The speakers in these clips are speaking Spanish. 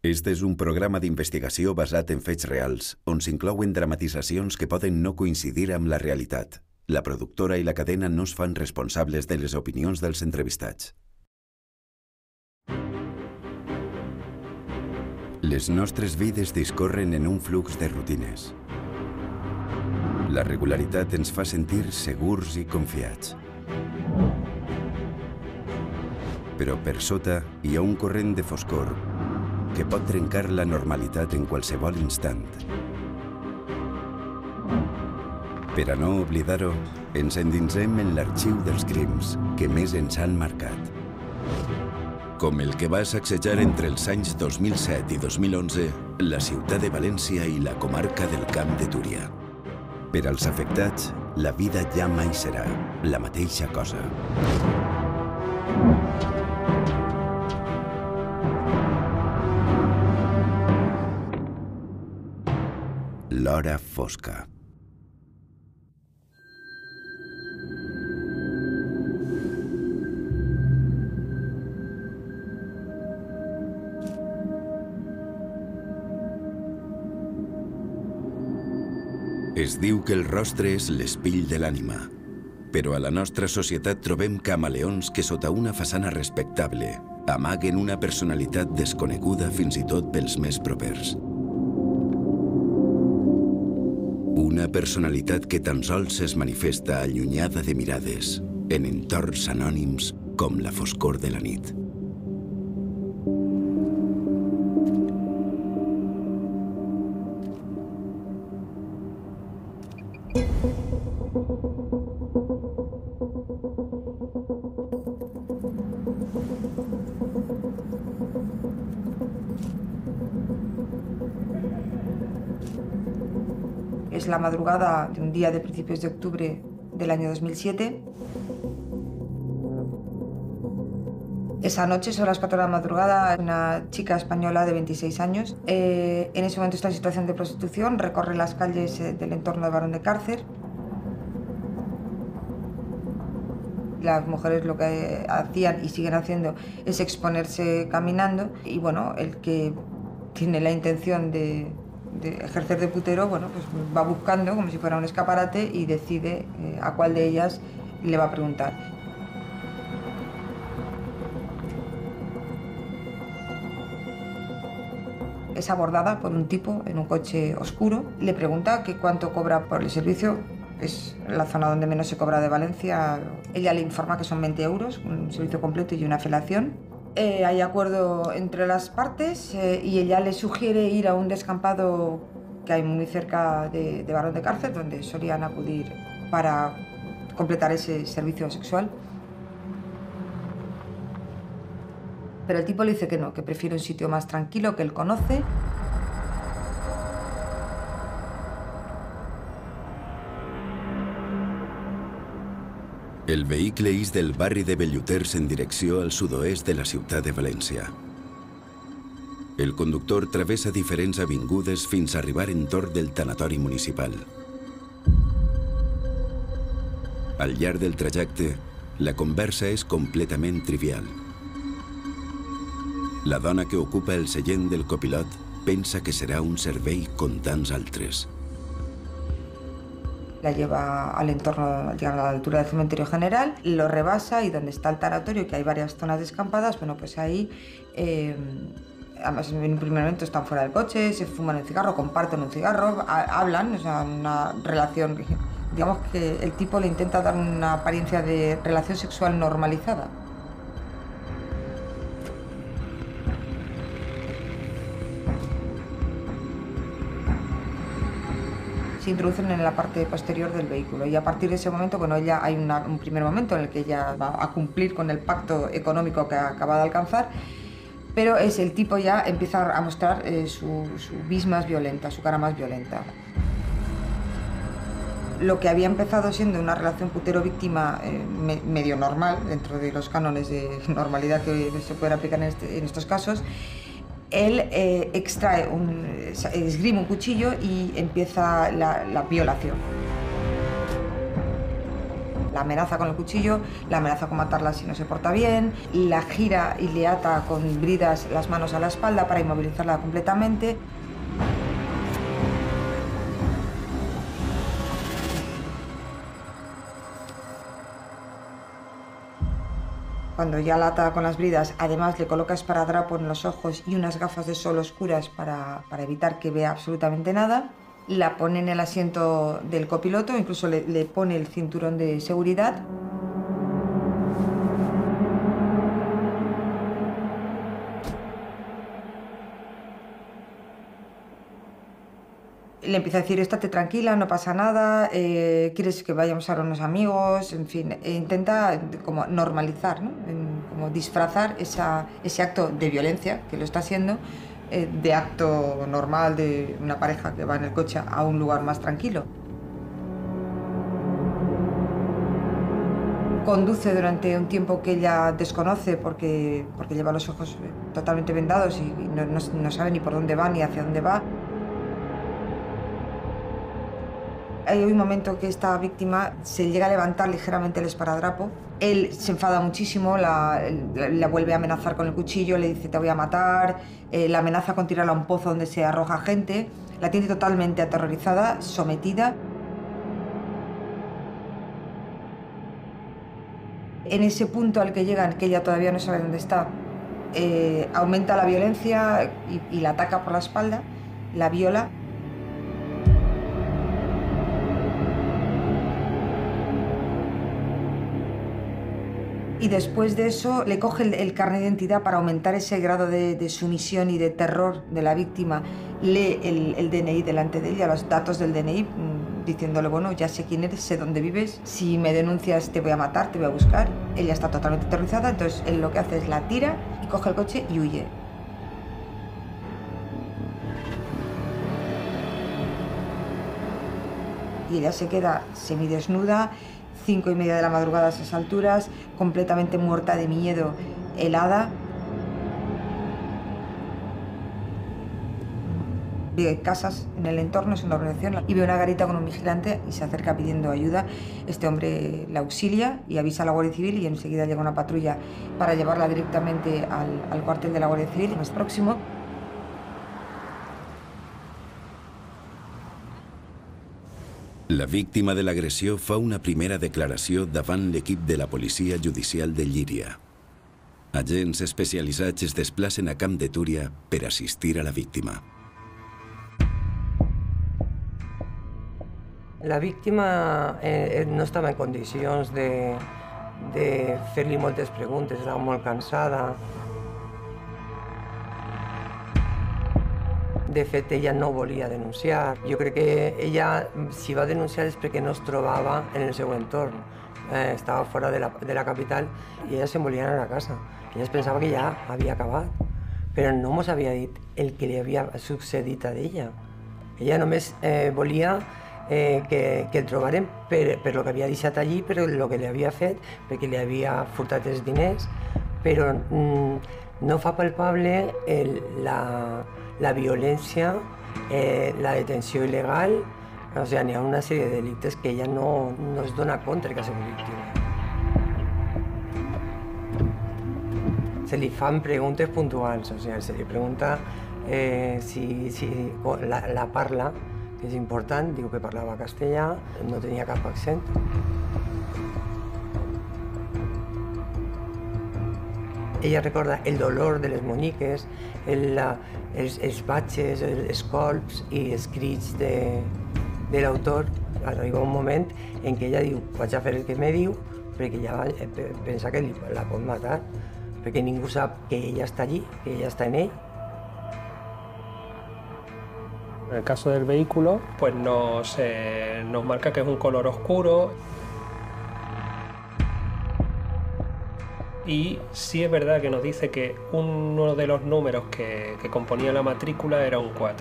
Este és un programa d'investigació basat en fets reals, on s'inclouen dramatitzacions que poden no coincidir amb la realitat. La productora i la cadena no es fan responsables de les opinions dels entrevistats. Les nostres vides discorren en un flux de rutines. La regularitat ens fa sentir segurs i confiats. Però per sota hi ha un corrent de foscor que pot trencar la normalitat en qualsevol instant. Per a no oblidar-ho, ens endinsem en l'arxiu dels crims que més ens han marcat. Com el que va sacsejar entre els anys 2007 i 2011 la ciutat de València i la comarca del Camp de Túria. Per als afectats, la vida ja mai serà la mateixa cosa. L'hora fosca. Es diu que el rostre és l'espill de l'ànima, però a la nostra societat trobem camaleons que sota una façana respectable amaguen una personalitat desconeguda fins i tot pels més propers. Una personalitat que tan sols es manifesta allunyada de mirades, en entorns anònims com la foscor de la nit. Es la madrugada de un día de principios de octubre del año 2007. Esa noche, sobre las 4 de la madrugada, una chica española de 26 años, en ese momento está en situación de prostitución, recorre las calles del entorno de Barón de Cárcer. Las mujeres lo que hacían y siguen haciendo es exponerse caminando y bueno, el que tiene la intención de ejercer de putero, bueno, pues va buscando como si fuera un escaparate y decide a cuál de ellas le va a preguntar. Es abordada por un tipo en un coche oscuro, le pregunta que cuánto cobra por el servicio, es la zona donde menos se cobra de Valencia. Ella le informa que son 20 euros, un servicio completo y una felación. Hay acuerdo entre las partes y ella le sugiere ir a un descampado que hay muy cerca de Barón de Cárcer, donde solían acudir para completar ese servicio sexual. Pero el tipo le dice que no, que prefiere un sitio más tranquilo que él conoce. El vehicle ix del barri de Belluters en direcció al sud-oest de la ciutat de València. El conductor travessa diferents avingudes fins a arribar entorn del tanatori municipal. Al llarg del trajecte, la conversa és completament trivial. La dona que ocupa el seient del copilot pensa que serà un servei com tants altres. La lleva al entorno, llega a la altura del cementerio general, lo rebasa y donde está el tanatorio, que hay varias zonas descampadas, bueno, pues ahí, además en un primer momento están fuera del coche, se fuman un cigarro, comparten un cigarro, hablan, o sea, una relación, digamos que el tipo le intenta dar una apariencia de relación sexual normalizada. Se introducen en la parte posterior del vehículo y a partir de ese momento, bueno, ella hay un primer momento en el que ella va a cumplir con el pacto económico que acaba de alcanzar, pero es el tipo ya empieza a mostrar su vis más violenta, su cara más violenta. Lo que había empezado siendo una relación putero-víctima medio normal, dentro de los cánones de normalidad que se pueden aplicar en estos casos, él esgrime un cuchillo y empieza la violación. La amenaza con el cuchillo, la amenaza con matarla si no se porta bien, la gira y le ata con bridas las manos a la espalda para inmovilizarla completamente. Cuando ya la ata con las bridas, además le coloca esparadrapo en los ojos y unas gafas de sol oscuras para evitar que vea absolutamente nada. La pone en el asiento del copiloto, incluso le pone el cinturón de seguridad. Le empieza a decir, estate tranquila, no pasa nada, quieres que vayamos a ver unos amigos, en fin, intenta como normalizar, ¿no? Como disfrazar ese acto de violencia que lo está haciendo, de acto normal de una pareja que va en el coche a un lugar más tranquilo. Conduce durante un tiempo que ella desconoce porque lleva los ojos totalmente vendados y no sabe ni por dónde va ni hacia dónde va. Hay un momento que esta víctima se llega a levantar ligeramente el esparadrapo. Él se enfada muchísimo, la vuelve a amenazar con el cuchillo, le dice te voy a matar, la amenaza con tirarla a un pozo donde se arroja gente. La tiene totalmente aterrorizada, sometida. En ese punto al que llegan, que ella todavía no sabe dónde está, aumenta la violencia y la ataca por la espalda, la viola. Y después de eso le coge el carnet de identidad para aumentar ese grado de sumisión y de terror de la víctima. Lee el DNI delante de ella, los datos del DNI, diciéndole, bueno, ya sé quién eres, sé dónde vives, si me denuncias te voy a matar, te voy a buscar. Ella está totalmente aterrorizada, entonces él lo que hace es la tira y coge el coche y huye. Y ella se queda semidesnuda, 5:30 de la madrugada a esas alturas, completamente muerta de miedo, helada. Ve casas en el entorno, es una organización, y ve una garita con un vigilante y se acerca pidiendo ayuda. Este hombre la auxilia y avisa a la Guardia Civil y enseguida llega una patrulla para llevarla directamente al cuartel de la Guardia Civil más próximo. La víctima de l'agressió fa una primera declaració davant l'equip de la Policia Judicial de Llíria. Agents especialitzats es desplacen a Camp de Túria per assistir a la víctima. La víctima no estava en condicions de fer-li moltes preguntes, estava molt cansada. De fet, ella no volia denunciar. Jo crec que ella, si va denunciar és perquè no es trobava en el seu entorn. Estava fora de la capital i ella se'n volia anar a casa. Ella es pensava que ja havia acabat, però no mos havia dit el que li havia succeït a ella. Ella només volia que el trobaren per lo que havia deixat allí, per lo que li havia fet, perquè li havia furtat els diners, però no fa palpable la violència, la detenció il·legal, o sigui, n'hi ha una sèrie de delictes que ella no es dona compte que ha sigut víctima. Se li fan preguntes puntuals, o sigui, se li pregunta si la parla, que és important, diu que parlava castellà, no tenia cap accent. Ella recorda el dolor de les moniques, els batxes, els colps i els crits de l'autor. Arriba un moment en què ella diu, vaig a fer el que me diu, perquè ja pensa que la pot matar, perquè ningú sap que ella està allí, que ella està en ell. En el caso del vehículo, pues nos marca que es un color oscuro. Y sí es verdad que nos dice que uno de los números que componía la matrícula era un 4.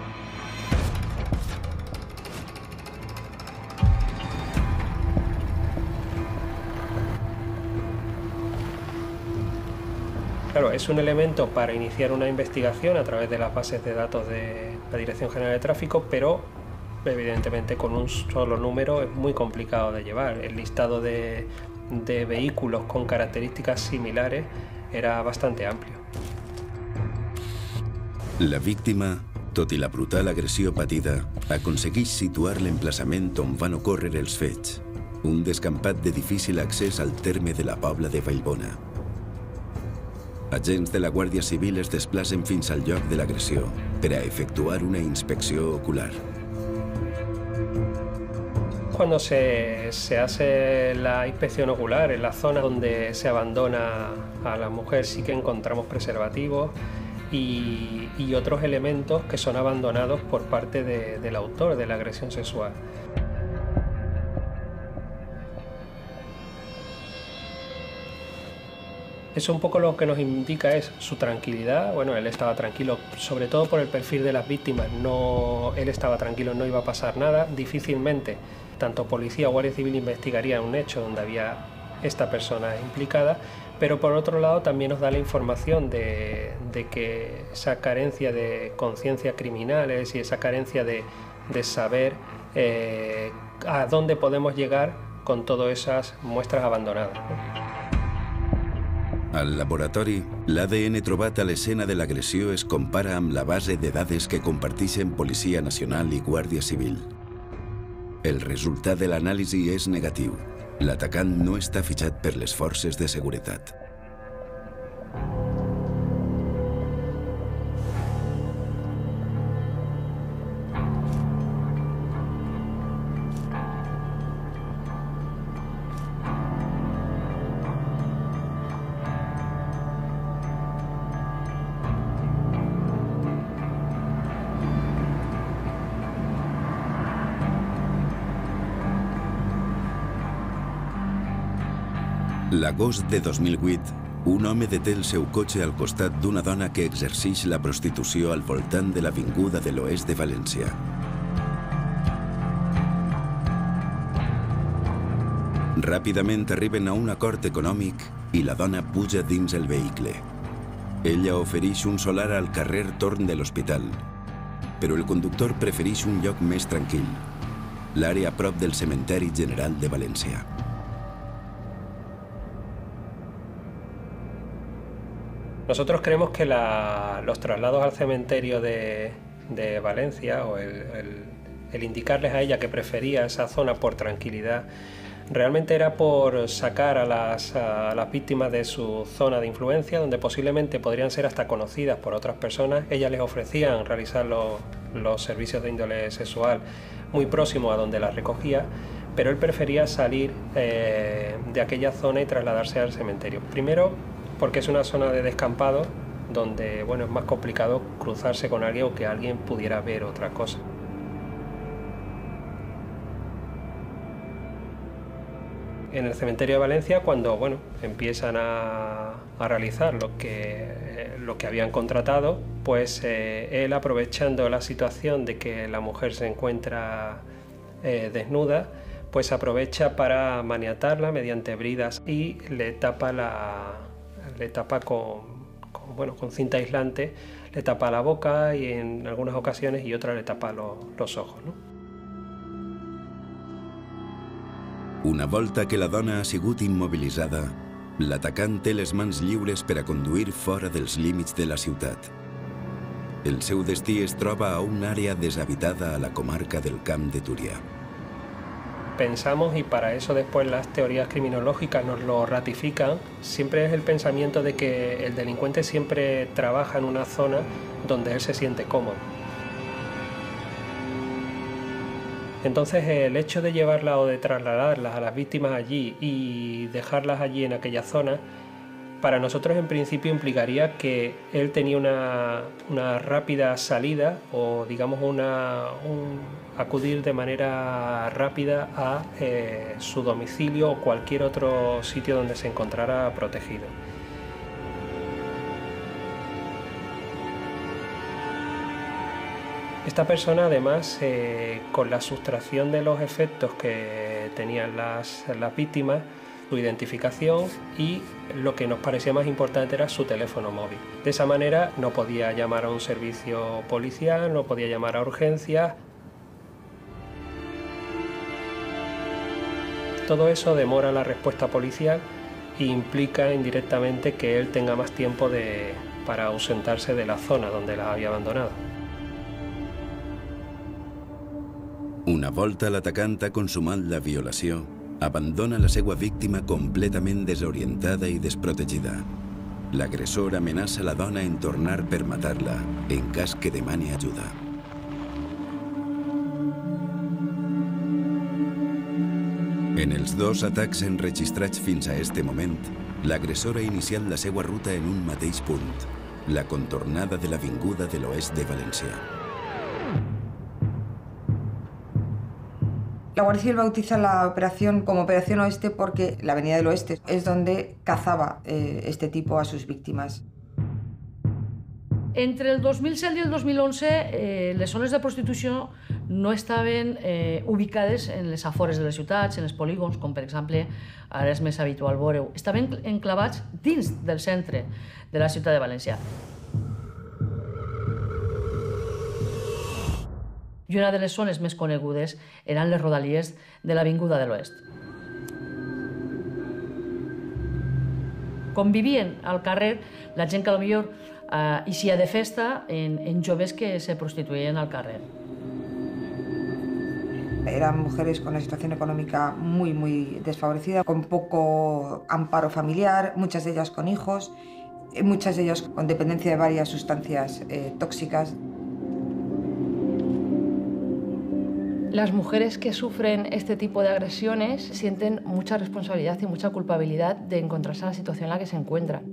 Claro, es un elemento para iniciar una investigación a través de las bases de datos de la Dirección General de Tráfico, pero evidentemente con un solo número es muy complicado de llevar. El listado de vehículos con características similares era bastante amplio. La víctima, tot i la brutal agressió patida, aconsegueix situar l'emplaçament on van ocórrer els fets, un descampat de difícil accés al terme de la Pobla de Vallbona. Agents de la Guàrdia Civil es desplacen fins al lloc de l'agressió per a efectuar una inspecció ocular. Cuando se hace la inspección ocular en la zona donde se abandona a la mujer, sí que encontramos preservativos y otros elementos que son abandonados por parte del autor de la agresión sexual. Eso un poco lo que nos indica es su tranquilidad. Bueno, él estaba tranquilo, sobre todo por el perfil de las víctimas. Él estaba tranquilo, no iba a pasar nada. Difícilmente tanto policía o Guardia Civil investigarían un hecho donde había esta persona implicada, pero por otro lado también nos da la información de que esa carencia de conciencia criminales y esa carencia de saber a dónde podemos llegar con todas esas muestras abandonadas, ¿no? Al laboratori, l'ADN trobat a l'escena de l'agressió es compara amb la base de dades que comparteixen Policia Nacional i Guàrdia Civil. El resultat de l'anàlisi és negatiu. L'atacant no està fitxat per les forces de seguretat. L'agost de 2008, un home deté el seu cotxe al costat d'una dona que exerceix la prostitució al voltant de l'avinguda de l'Oest de València. Ràpidament arriben a un acord econòmic i la dona puja dins el vehicle. Ella ofereix un solar al carrer Torn de l'Hospital, però el conductor prefereix un lloc més tranquil, l'àrea a prop del Cementeri General de València. Nosotros creemos que los traslados al cementerio de Valencia o el indicarles a ella que prefería esa zona por tranquilidad realmente era por sacar a las víctimas de su zona de influencia, donde posiblemente podrían ser hasta conocidas por otras personas. Ellas les ofrecían realizar los servicios de índole sexual muy próximos a donde las recogía, pero él prefería salir de aquella zona y trasladarse al cementerio. Primero, porque es una zona de descampado donde, bueno, es más complicado cruzarse con alguien o que alguien pudiera ver otra cosa. En el cementerio de Valencia, cuando, bueno, empiezan a realizar lo que habían contratado, pues él, aprovechando la situación de que la mujer se encuentra desnuda, pues aprovecha para maniatarla mediante bridas y le tapa con cinta aislante, le tapa la boca y en algunas ocasiones y otras le tapa los ojos, ¿no? Una volta que la dona ha sigut immobilitzada, l'atacant té les mans lliures per a conduir fora dels límits de la ciutat. El seu destí es troba a una àrea deshabitada a la comarca del Camp de Túria. Pensamos, y para eso después las teorías criminológicas nos lo ratifican, siempre es el pensamiento de que el delincuente siempre trabaja en una zona donde él se siente cómodo. Entonces el hecho de llevarlas o de trasladarlas a las víctimas allí y dejarlas allí en aquella zona, para nosotros en principio implicaría que él tenía una rápida salida o digamos acudir de manera rápida a su domicilio o cualquier otro sitio donde se encontrara protegido. Esta persona, además, con la sustracción de los efectos que tenían las víctimas, su identificación y lo que nos parecía más importante era su teléfono móvil. De esa manera no podía llamar a un servicio policial, no podía llamar a urgencias. todo eso demora la respuesta policial e implica indirectamente que él tenga más tiempo para ausentarse de la zona donde la había abandonado. Una volta l'atacant ha consumat la violació, abandona la seva víctima completament desorientada i desprotegida. L'agressor amenaça la dona en tornar per matar-la, en cas que demani ajuda. En els 2 atacs enregistrats fins a este moment, l'agressor ha iniciat la seva ruta en un mateix punt, la contornada de l'Avinguda de l'Oest de València. La Guardia Civil bautiza la operación como Operación Oeste porque la Avenida del Oeste es donde cazaba este tipo a sus víctimas. Entre el 2007 i el 2011, les zones de prostitució no estaven ubicades en les afores de les ciutats, en els polígons, com per exemple ara és més habitual veure-ho. Estaven enclavats dins del centre de la ciutat de València. I una de les zones més conegudes eren les rodalies de l'Avinguda de l'Oest. Convivien al carrer la gent que potser eixia de festa en joves que se prostituïen al carrer. Eran mujeres con una situación económica muy desfavorecida, con poco amparo familiar, muchas de ellas con hijos, muchas de ellas con dependencia de varias sustancias tóxicas. Las mujeres que sufren este tipo de agresiones sienten mucha responsabilidad y mucha culpabilidad de encontrarse en la situación en la que se encuentran.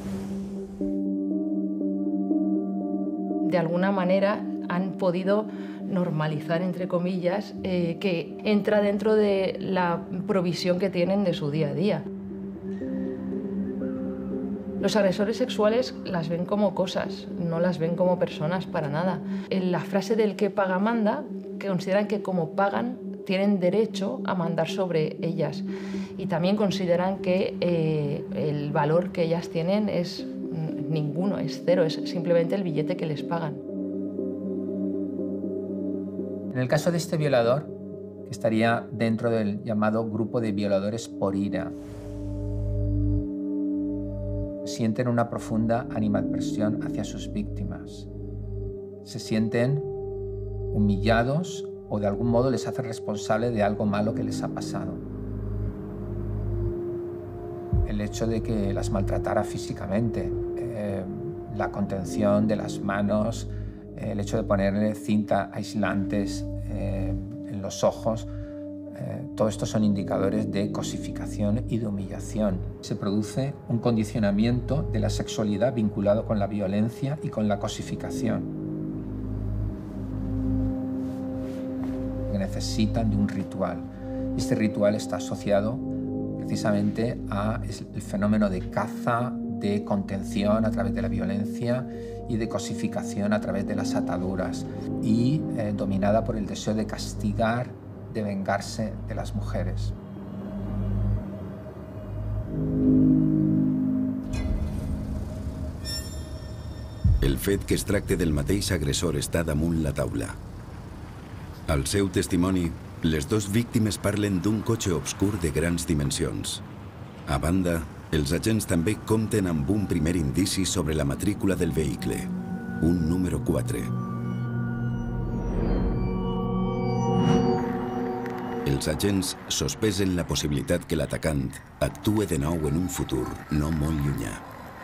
De alguna manera han podido normalizar, entre comillas, que entra dentro de la provisión que tienen de su día a día. Los agresores sexuales las ven como cosas, no las ven como personas para nada. En la frase del que paga manda, que consideran que como pagan tienen derecho a mandar sobre ellas y también consideran que el valor que ellas tienen es ninguno, es cero, es simplemente el billete que les pagan. En el caso de este violador, que estaría dentro del llamado grupo de violadores por ira, sienten una profunda animadversión hacia sus víctimas. Se sienten humillados o de algún modo les hace responsable de algo malo que les ha pasado. El hecho de que las maltratara físicamente, la contención de las manos, el hecho de ponerle cinta aislantes en los ojos, todo esto son indicadores de cosificación y de humillación. Se produce un condicionamiento de la sexualidad vinculado con la violencia y con la cosificación. Que necesitan de un ritual. Este ritual está asociado precisamente al fenómeno de caza, de contención a través de la violencia y de cosificación a través de las ataduras y dominada por el deseo de castigar, de vengarse de las mujeres. El fet que es tracte del mateix agressor està damunt la taula. Al seu testimoni, les 2 víctimes parlen d'un cotxe obscur de grans dimensions. A banda, els agents també compten amb un primer indici sobre la matrícula del vehicle, un número 4. Els agents sospesen la possibilitat que l'atacant actue de nou en un futur no molt llunyà.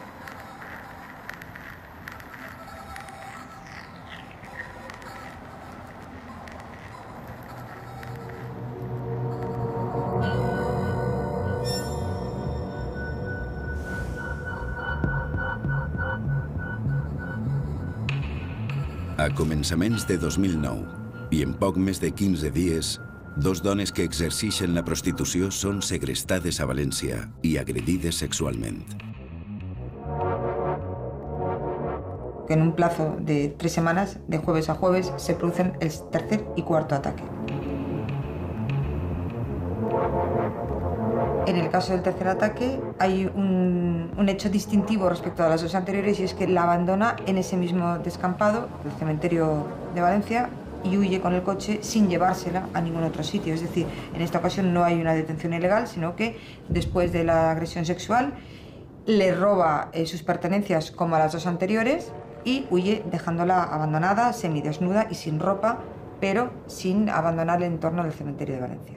A començaments de 2009, i en poc més de 15 dies, 2 dones que exerceixen la prostitució són segrestades a València i agredides sexualment. En un plazo de 3 semanas, de jueves a jueves, se producen el tercer y cuarto ataque. En el caso del tercer ataque hay un hecho distintivo respecto a las 2 anteriores y es que la abandona en ese mismo descampado, el cementerio de Valencia, y huye con el coche sin llevársela a ningún otro sitio. Es decir, en esta ocasión no hay una detención ilegal, sino que después de la agresión sexual le roba sus pertenencias como a las dos anteriores y huye dejándola abandonada, semidesnuda y sin ropa, pero sin abandonar el entorno del cementerio de Valencia.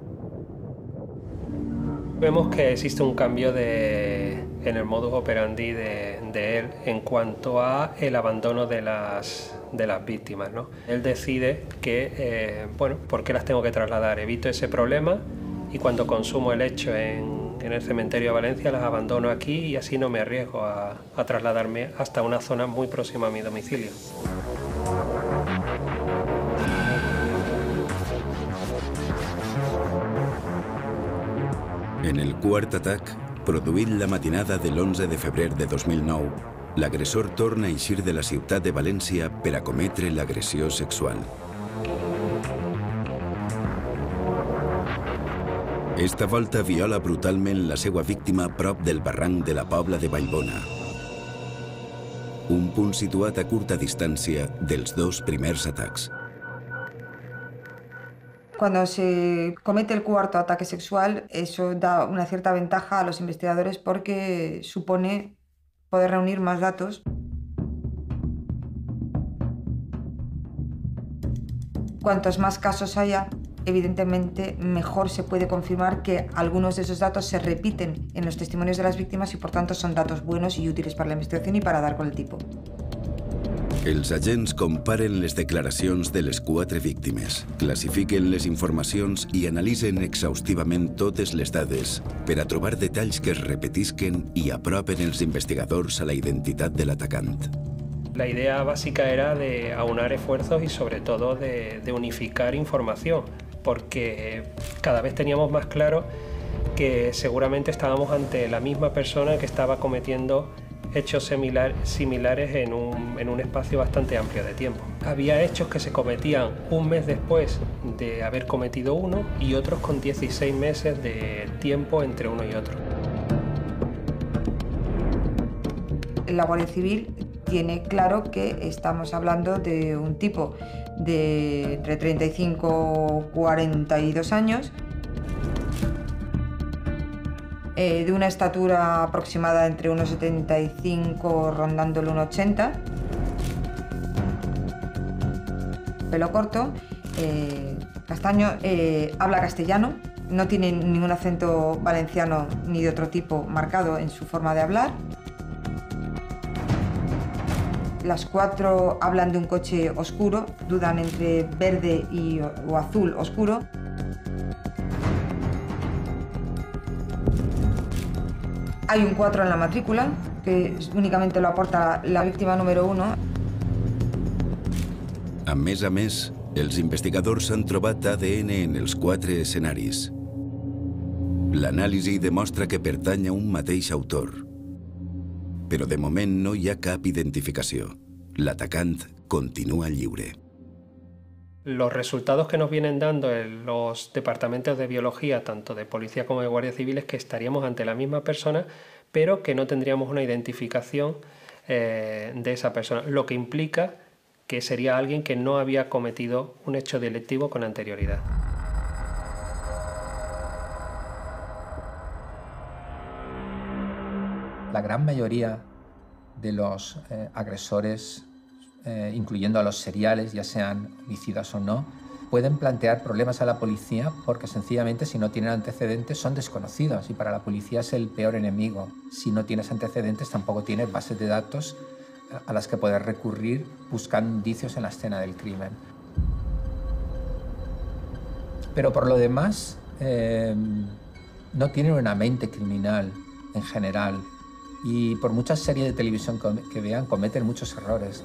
Vemos que existe un cambio en el modus operandi de él en cuanto a el abandono de las víctimas, ¿no? Él decide que, bueno, ¿por qué las tengo que trasladar? Evito ese problema y cuando consumo el hecho en el cementerio de Valencia las abandono aquí y así no me arriesgo a trasladarme hasta una zona muy próxima a mi domicilio. En el quart atac, produït la matinada de l'11 de febrer de 2009, l'agressor torna a eixir de la ciutat de València per a cometre l'agressió sexual. Esta volta viola brutalment la seva víctima prop del barranc de la Pobla de Vallbona, un punt situat a curta distància dels dos primers atacs. Cuando se comete el cuarto ataque sexual, eso da una cierta ventaja a los investigadores porque supone poder reunir más datos. Cuantos más casos haya, evidentemente mejor se puede confirmar que algunos de esos datos se repiten en los testimonios de las víctimas y por tanto son datos buenos y útiles para la investigación y para dar con el tipo. Els agents comparen les declaracions de les 4 víctimes, classifiquen les informacions i analitzen exhaustivament totes les dades per a trobar detalls que es repetisquen i apropen els investigadors a la identitat de l'atacant. La idea básica era de aunar esfuerzos y sobre todo de unificar información, porque cada vez teníamos más claro que seguramente estábamos ante la misma persona que estaba cometiendo hechos similares en un espacio bastante amplio de tiempo. Había hechos que se cometían un mes después de haber cometido uno y otros con 16 meses de tiempo entre uno y otro. La Guardia Civil tiene claro que estamos hablando de un tipo de entre 35 y 42 años, de una estatura aproximada entre 1,75 rondando el 1,80, pelo corto, castaño, habla castellano, no tiene ningún acento valenciano ni de otro tipo marcado en su forma de hablar. Las 4 hablan de un coche oscuro, dudan entre verde o azul oscuro. Hay un 4 en la matrícula, que únicamente lo aporta la víctima número 1. A més, els investigadors han trobat ADN en els 4 escenaris. L'anàlisi demostra que pertany a un mateix autor. Però de moment no hi ha cap identificació. L'atacant continua lliure. Los resultados que nos vienen dando en los departamentos de biología, tanto de policía como de guardia civil, es que estaríamos ante la misma persona, pero que no tendríamos una identificación de esa persona, lo que implica que sería alguien que no había cometido un hecho delictivo con anterioridad. La gran mayoría de los agresores, incluyendo a los seriales, ya sean homicidas o no, pueden plantear problemas a la policía porque sencillamente si no tienen antecedentes son desconocidos y para la policía es el peor enemigo. Si no tienes antecedentes tampoco tienes bases de datos a las que poder recurrir buscando indicios en la escena del crimen. Pero por lo demás no tienen una mente criminal en general y por muchas series de televisión que vean cometen muchos errores.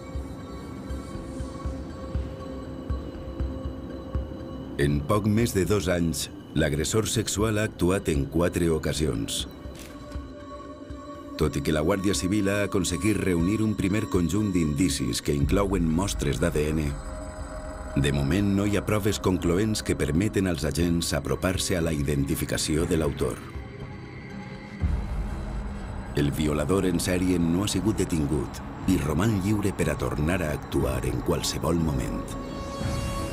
En poc més de 2 anys, l'agressor sexual ha actuat en 4 ocasions. Tot i que la Guàrdia Civil ha aconseguit reunir un primer conjunt d'indicis que inclouen mostres d'ADN, de moment no hi ha proves concloents que permeten als agents apropar-se a la identificació de l'autor. El violador en sèrie no ha sigut detingut i roman lliure per a tornar a actuar en qualsevol moment.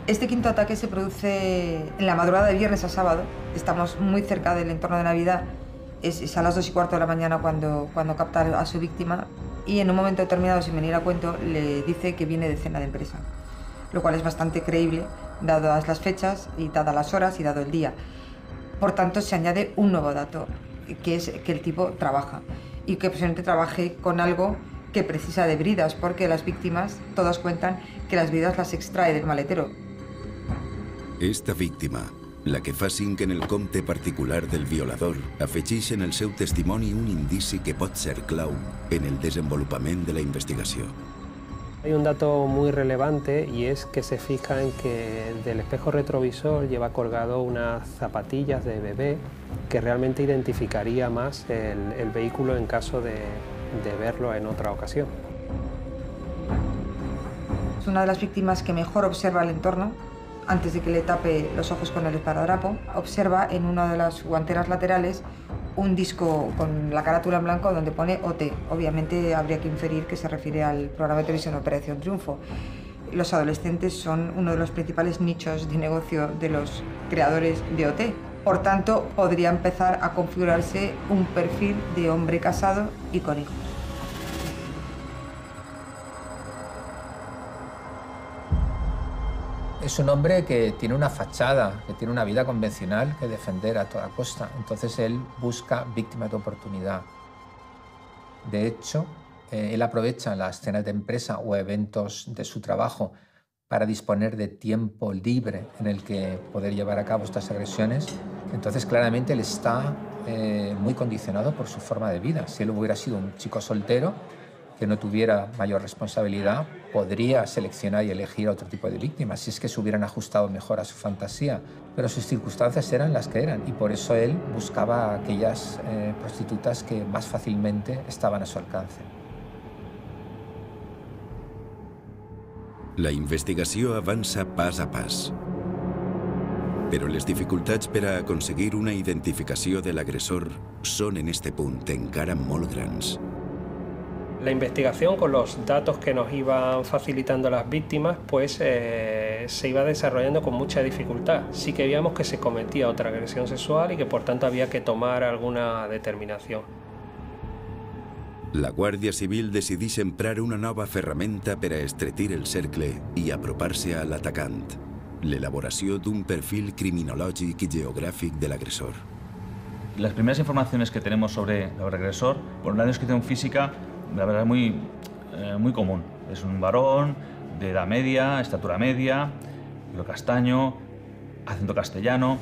Este quinto ataque se produce en la madrugada de viernes a sábado. Estamos muy cerca del entorno de Navidad. Es a las 2:15 de la mañana cuando capta a su víctima, y en un momento determinado, sin venir a cuento, le dice que viene de cena de empresa, lo cual es bastante creíble, dadas las fechas y dadas las horas y dado el día. Por tanto, se añade un nuevo dato, que es que el tipo trabaja, y que posiblemente trabaje con algo que precisa de bridas, porque las víctimas todas cuentan que las bridas las extrae del maletero. Esta víctima, la que fa cinc en el compte particular del violador, afegeix en el seu testimoni un indici que pot ser clau en el desenvolupament de la investigació. Hay un dato muy relevante y es que se fija en que del espejo retrovisor lleva colgado unas zapatillas de bebé que realmente identificaría más el vehículo en caso de verlo en otra ocasión. Es una de las víctimas que mejor observa el entorno. Antes de que le tape los ojos con el esparadrapo, observa en una de las guanteras laterales un disco con la carátula en blanco donde pone OT. Obviamente habría que inferir que se refiere al programa de televisión Operación Triunfo. Los adolescentes son uno de los principales nichos de negocio de los creadores de OT. Por tanto, podría empezar a configurarse un perfil de hombre casado y con hijos. Es un hombre que tiene una fachada, que tiene una vida convencional que defender a toda costa. Entonces él busca víctimas de oportunidad. De hecho, él aprovecha las cenas de empresa o eventos de su trabajo para disponer de tiempo libre en el que poder llevar a cabo estas agresiones. Entonces claramente él está muy condicionado por su forma de vida. Si él hubiera sido un chico soltero que no tuviera mayor responsabilidad, podría seleccionar y elegir otro tipo de víctimas, si es que se hubieran ajustado mejor a su fantasía. Pero sus circunstancias eran las que eran, y por eso él buscaba aquellas prostitutas que más fácilmente estaban a su alcance. La investigació avança pas a pas. Però les dificultats per a aconseguir una identificació de l'agressor són en este punt encara molt grans. La investigación, con los datos que nos iban facilitando las víctimas, pues se iba desarrollando con mucha dificultad. Sí que veíamos que se cometía otra agresión sexual y que por tanto había que tomar alguna determinación. La Guàrdia Civil decideix emprar una nova ferramenta per a estretir el cercle i apropar-se a l'atacant: l'elaboració d'un perfil criminològic i geogràfic de l'agressor. Las primeras informaciones que tenemos sobre el agresor, por una descripción física, la verdad es muy común. Es un varón de edad media, estatura media, pelo castaño, acento castellano.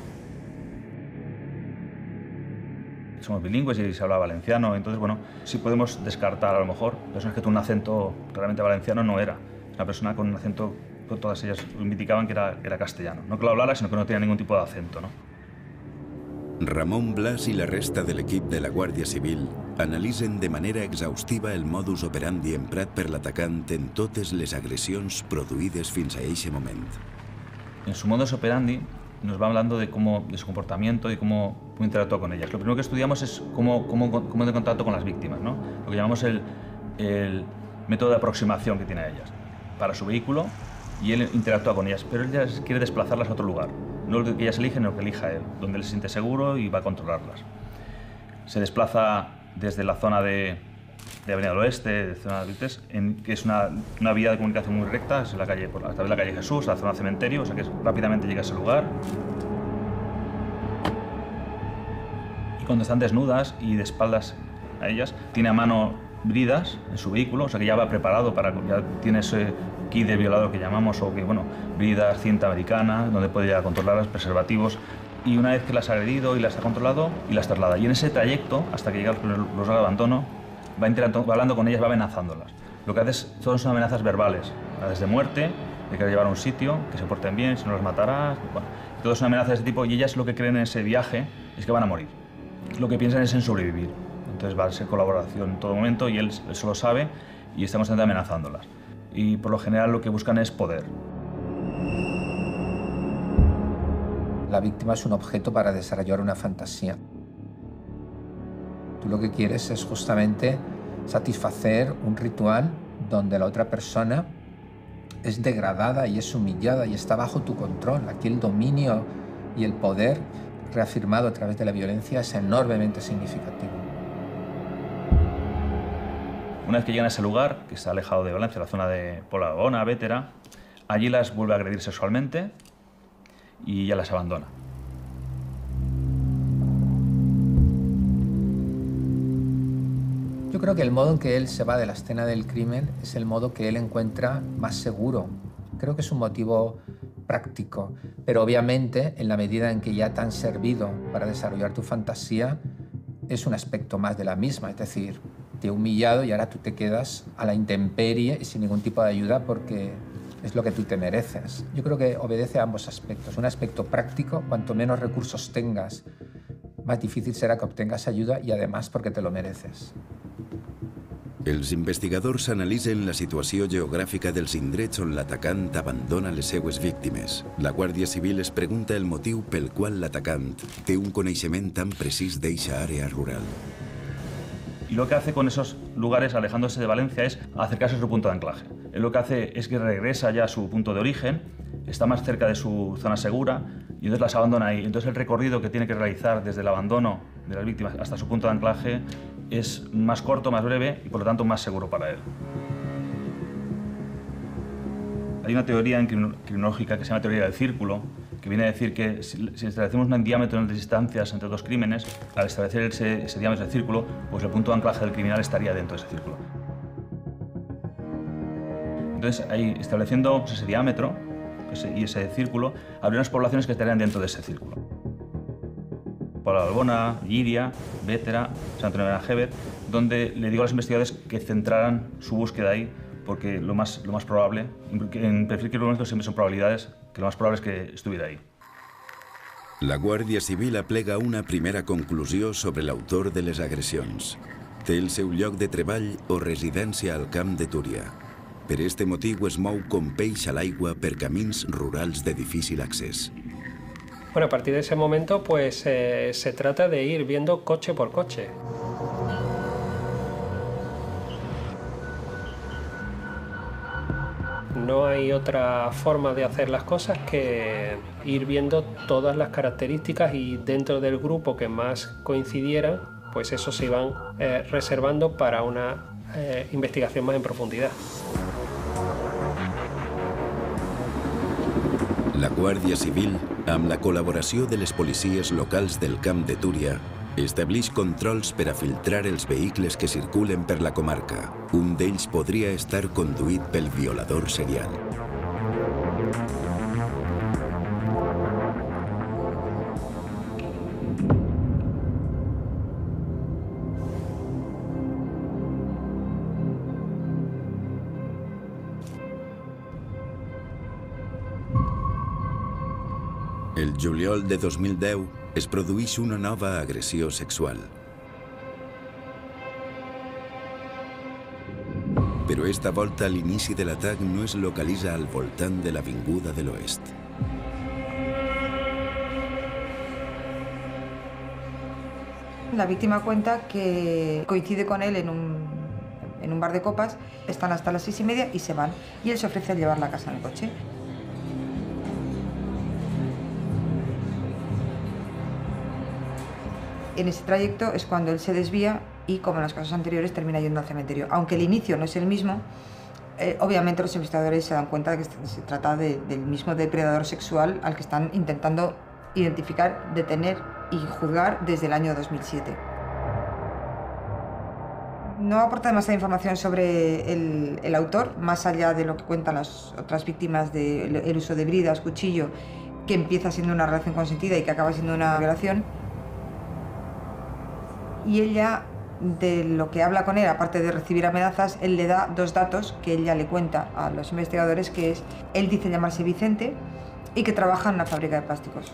Somos bilingües y se habla valenciano, entonces bueno, sí podemos descartar a lo mejor personas que tuvieron un acento realmente valenciano. No era una persona con un acento, todas ellas indicaban que era castellano. No que lo hablara, sino que no tenía ningún tipo de acento, ¿no? Ramon Blas i la resta de l'equip de la Guàrdia Civil analitzen de manera exhaustiva el modus operandi emprat per l'atacant en totes les agressions produïdes fins a eixe moment. En su modus operandi nos va hablando de su comportamiento y cómo interactúa con ellas. Lo primero que estudiamos es cómo de contacto con las víctimas, ¿no? Lo que llamamos el método de aproximación que tiene a ellas para su vehículo, y él interactúa con ellas, pero él ya quiere desplazarlas a otro lugar. No lo que ellas eligen, sino lo que elija él, donde él se siente seguro y va a controlarlas. Se desplaza desde la zona de Avenida del Oeste, de zona de Vites, que es una vía de comunicación muy recta, es la calle, a través de la calle Jesús, a la zona del cementerio, o sea que rápidamente llega a ese lugar. Y cuando están desnudas y de espaldas a ellas, tiene a mano bridas en su vehículo, o sea que ya va preparado ya tiene ese kit de violador que llamamos, o que, bueno, bridas, cinta americana, donde puede ya controlarlas, preservativos, y una vez que las ha agredido y las ha controlado, y las traslada. Y en ese trayecto, hasta que llega los al abandono, va hablando con ellas, va amenazándolas. Lo que hace son amenazas verbales, desde muerte, de que llevar a un sitio, que se porten bien, si no las matarás, bueno, todas son amenazas de ese tipo, y ellas lo que creen en ese viaje es que van a morir. Lo que piensan es en sobrevivir. Entonces va a ser colaboración en todo momento, y él eso lo sabe, y está constantemente amenazándolas. Y por lo general lo que buscan es poder. La víctima es un objeto para desarrollar una fantasía. Tú lo que quieres es justamente satisfacer un ritual donde la otra persona es degradada y es humillada y está bajo tu control. Aquí el dominio y el poder reafirmado a través de la violencia es enormemente significativo. Una vez que llegan a ese lugar, que está alejado de Valencia, la zona de Polagona, Bétera, allí las vuelve a agredir sexualmente y ya las abandona. Yo creo que el modo en que él se va de la escena del crimen es el modo que él encuentra más seguro. Creo que es un motivo práctico, pero obviamente en la medida en que ya te han servido para desarrollar tu fantasía, es un aspecto más de la misma, es decir, te he humillado y ahora tú te quedas a la intemperie y sin ningún tipo de ayuda porque es lo que tú te mereces. Yo creo que obedece a ambos aspectos. Un aspecto práctico, cuanto menos recursos tengas, más difícil serà que obtengas ayuda y además porque te lo mereces. Els investigadors analitzen la situació geogràfica dels indrets on l'atacant abandona les seues víctimes. La Guàrdia Civil es pregunta el motiu pel qual l'atacant té un coneixement tan precís d'eixa àrea rural. Y lo que hace con esos lugares, alejándose de Valencia, es acercarse a su punto de anclaje. Él lo que hace es que regresa ya a su punto de origen, está más cerca de su zona segura y entonces las abandona ahí. Entonces el recorrido que tiene que realizar desde el abandono de las víctimas hasta su punto de anclaje es más corto, más breve y por lo tanto más seguro para él. Hay una teoría criminológica que se llama teoría del círculo, que viene a decir que si establecemos un diámetro de distancias entre dos crímenes, al establecer ese diámetro de círculo, pues el punto de anclaje del criminal estaría dentro de ese círculo. Entonces, ahí, estableciendo ese diámetro y ese círculo, habría unas poblaciones que estarían dentro de ese círculo. Polagona, Llíria, Bétera, Sant Antoni de Benajever, donde le digo a los investigadores que centraran su búsqueda ahí, porque lo más probable, en perfil criminológico siempre son probabilidades, que lo más probable es que estuviera ahí. La Guàrdia Civil aplega una primera conclusió sobre l'autor de les agressions. Té el seu lloc de treball o residència al Camp de Túria. Per este motiu es mou com peix a l'aigua per camins rurals de difícil accés. Bueno, a partir de ese momento, pues se trata de ir viendo coche por coche. No hay otra forma de hacer las cosas que ir viendo todas las características y dentro del grupo que más coincidieran, pues eso se iban reservando para una investigación más en profundidad. La Guàrdia Civil, amb la col·laboració de les policies locals del Camp de Túria, estableix controls per a filtrar els vehicles que circulen per la comarca. Un d'ells podria estar conduït pel violador serial. El juliol de 2010 es produeix una nova agressió sexual. Però esta volta l'inici de l'atac no es localitza al voltant de l'Avinguda de l'Oest. La víctima cuenta que coincide con él en un bar de copas, están hasta las 6:30 y se van. Y él se ofrece a llevarla a casa en el coche. En ese trayecto es cuando él se desvía y, como en los casos anteriores, termina yendo al cementerio. Aunque el inicio no es el mismo, obviamente los investigadores se dan cuenta de que se trata del mismo depredador sexual al que están intentando identificar, detener y juzgar desde el año 2007. No aporta demasiada información sobre el autor, más allá de lo que cuentan las otras víctimas del uso de bridas, cuchillo, que empieza siendo una relación consentida y que acaba siendo una violación. Y ella, de lo que habla con él, aparte de recibir amenazas, él le da dos datos que ella le cuenta a los investigadores, que es, él dice llamarse Vicente y que trabaja en una fábrica de plásticos.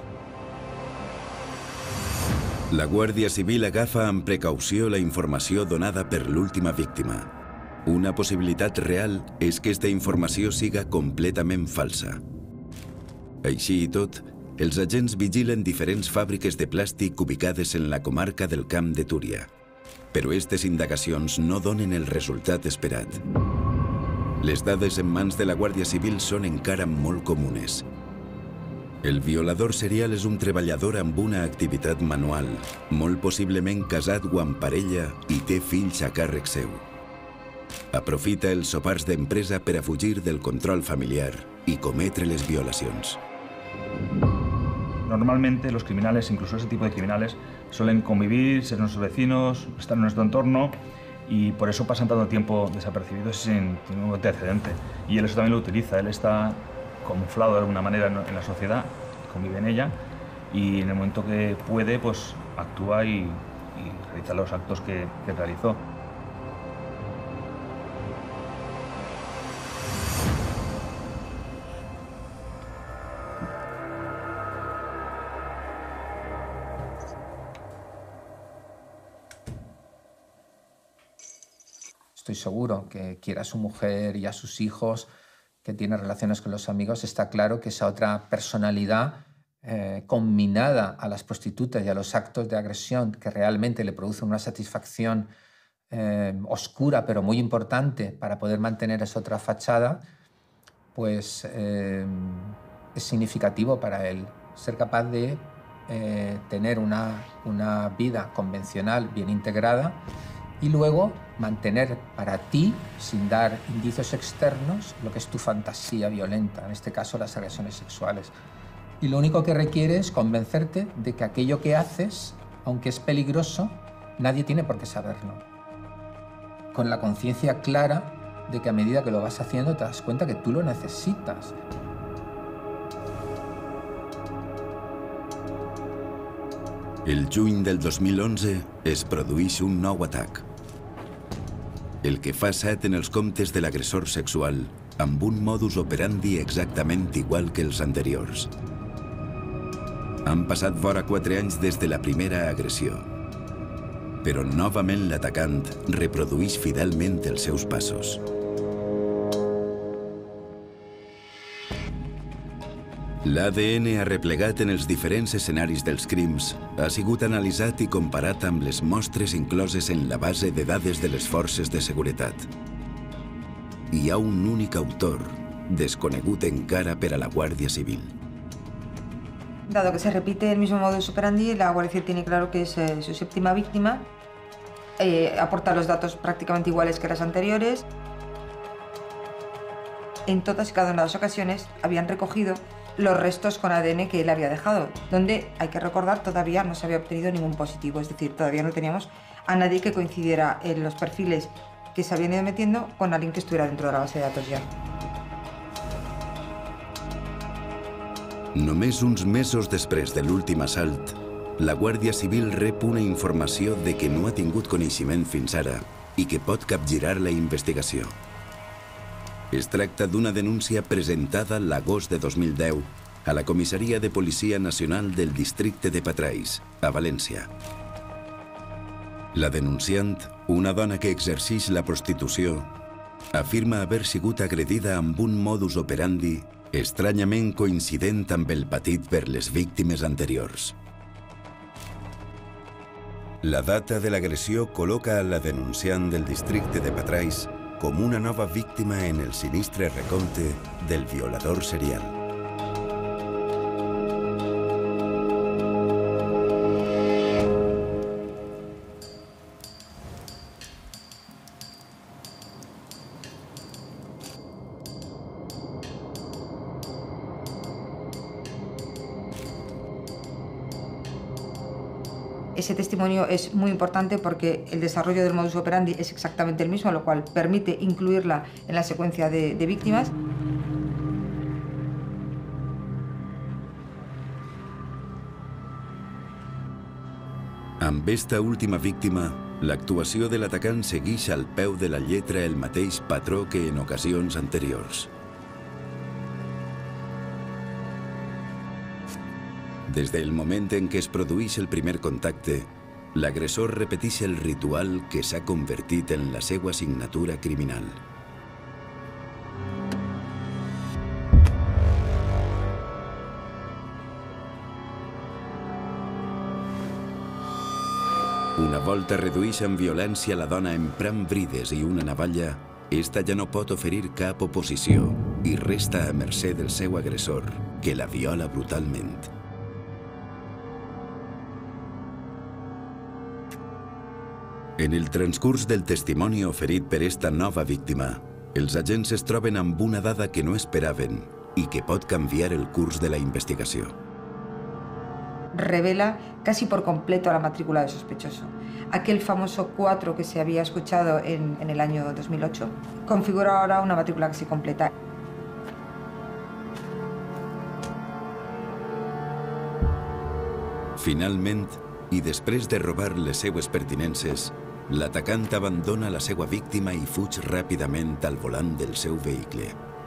La Guàrdia Civil agafa amb precaució la informació donada per l'última víctima. Una possibilitat real és que esta informació siga completament falsa. Així i tot, els agents vigilen diferents fàbriques de plàstic ubicades en la comarca del Camp de Túria. Però aquestes indagacions no donen el resultat esperat. Les dades en mans de la Guàrdia Civil són encara molt comunes. El violador serial és un treballador amb una activitat manual, molt possiblement casat o amb parella i té fills a càrrec seu. Aprofita els sopars d'empresa per a fugir del control familiar y cometre les violacions. Normalmente los criminales, incluso ese tipo de criminales, suelen convivir, ser nuestros vecinos, estar en nuestro entorno y por eso pasan tanto tiempo desapercibidos sin ningún antecedente. Y él eso también lo utiliza, él está camuflado de alguna manera en la sociedad, convive en ella y en el momento que puede, pues actúa y realiza los actos que realizó. Estoy seguro que quiere a su mujer y a sus hijos, que tiene relaciones con los amigos, está claro que esa otra personalidad combinada a las prostitutas y a los actos de agresión que realmente le producen una satisfacción oscura pero muy importante para poder mantener esa otra fachada, pues es significativo para él ser capaz de tener una vida convencional bien integrada y luego mantener para ti, sin dar indicios externos, lo que es tu fantasía violenta, en este caso las agresiones sexuales. Y lo único que requiere es convencerte de que aquello que haces, aunque es peligroso, nadie tiene por qué saberlo. Con la conciencia clara de que a medida que lo vas haciendo te das cuenta que tú lo necesitas. El juny del 2011 es produeix un nou atac. El que fa set en els comptes de l'agressor sexual, amb un modus operandi exactament igual que els anteriors. Han passat vora 4 anys des de la primera agressió. Però novament l'atacant reprodueix fidelment els seus passos. L'ADN arreplegat en els diferents escenaris dels crims ha sigut analitzat i comparat amb les mostres incloses en la base de dades de les forces de seguretat. Hi ha un únic autor, desconegut encara per a la Guàrdia Civil. Dado que se repite el mismo modus operandi, la Guardia Civil tiene claro que es su séptima víctima. Aporta los datos prácticamente iguales que las anteriores. En todas y cada una de las ocasiones habían recogido los restos con ADN que él había dejado, donde, hay que recordar, todavía no se había obtenido ningún positivo, es decir, todavía no teníamos a nadie que coincidiera en los perfiles que se habían ido metiendo con alguien que estuviera dentro de la base de datos ya. Només uns mesos després de l'últim assalt, la Guàrdia Civil rep una informació de que no ha tingut coneixement fins ara i que pot capgirar la investigació. Es tracta d'una denúncia presentada l'agost de 2010 a la Comissaria de Policia Nacional del Districte de Patrais, a València. La denunciant, una dona que exerceix la prostitució, afirma haver sigut agredida amb un modus operandi estranyament coincident amb el patit per les víctimes anteriors. La data de l'agressió col·loca a la denunciant del districte de Patrais com una nova víctima en el sinistre recompte del violador serial. Ese testimonio es muy importante porque el desarrollo del modus operandi es exactamente el mismo, lo cual permite incluirla en la secuencia de víctimas. Amb esta última víctima, l'actuació de l'atacant segueix al peu de la lletra el mateix patró que en ocasions anteriors. Des del moment en què es produeix el primer contacte, l'agressor repeteix el ritual que s'ha convertit en la seva signatura criminal. Una volta redueix amb violència la dona emprant brides i una navalla esta ja no pot oferir cap oposició i resta a mercè del seu agressor, que la viola brutalment. En el transcurs del testimoni oferit per esta nova víctima, els agents es troben amb una dada que no esperaven y que pot canviar el curs de la investigació. Revela casi por completo la matrícula del sospechoso. Aquel famoso 4 que se había escuchado en el año 2008 configura ahora una matrícula casi completa. Finalment, i després de robar les seues pertinences, l'atacant abandona la seva víctima i fuig ràpidament al volant del seu vehicle.